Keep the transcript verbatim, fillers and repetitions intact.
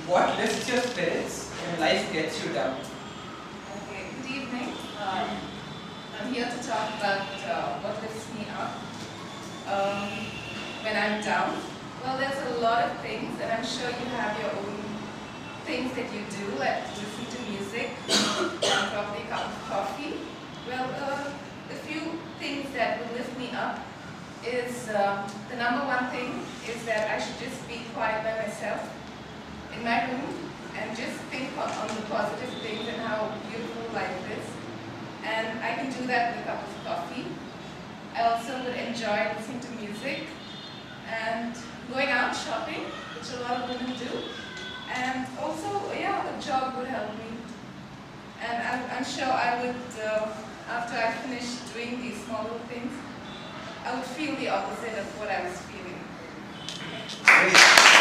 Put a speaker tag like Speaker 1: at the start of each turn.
Speaker 1: what lifts your spirits when life gets you down?
Speaker 2: Okay, good evening. Um, I'm here to talk about uh, what lifts me up um, when I'm down. Well, there's a lot of things, and I'm sure you have your own things that you do, like listen to music and probably a cup of coffee. Well, uh, the few things that will lift me up is uh, the number one thing is that I should just be quiet by myself in my room and just think on, on the positive things and how beautiful life is. And I can do that with a cup of coffee. I also would enjoy listening to music and going out shopping, which a lot of women do. And also, yeah, a job would help me. And I'm, I'm sure I would, uh, after I finish doing these small little things, I would feel the opposite of what I was feeling.
Speaker 1: Great.